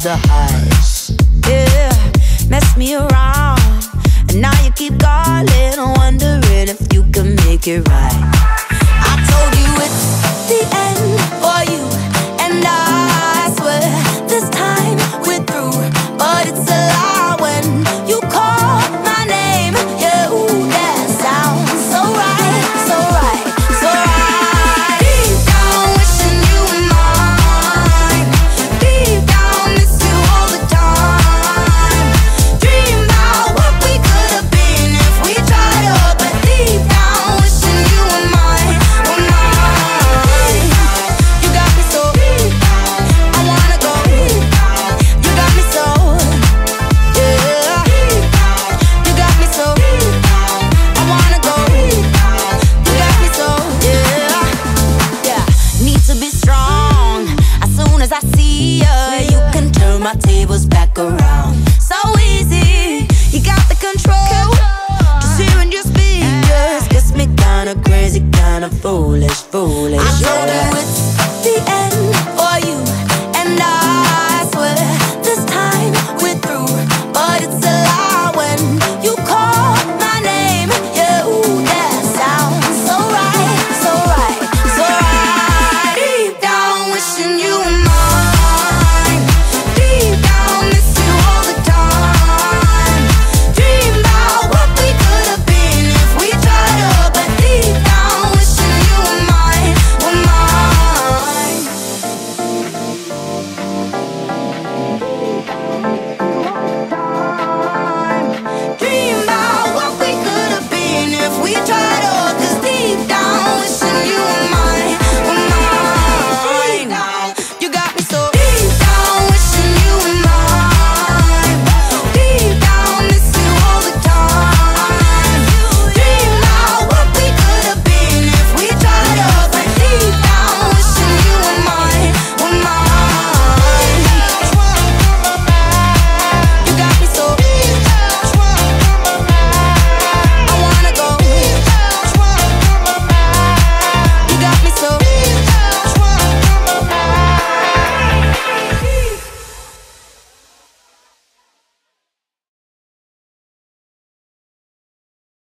a hush. Yeah, mess me around, and now you keep calling, wondering if you can make it right. I told you it's the end for you, and I swear this time we're through. But it's a lie when you call my name. Yeah, ooh, that sounds so right, so right, so right. Deep down wishing you were mine. Deep down miss you all the time. Dream about what we could have been if we tried up. But deep down wishing you were mine, were mine. You got me so I wanna go. You got me so, yeah. You got me so I wanna go. You got me so, yeah. Yeah, need to be strong. As soon as I see ya, you can turn my tables back around. So easy, you got the control. Just hearing your speakers gets me kinda crazy, kinda foolish, foolish. I told her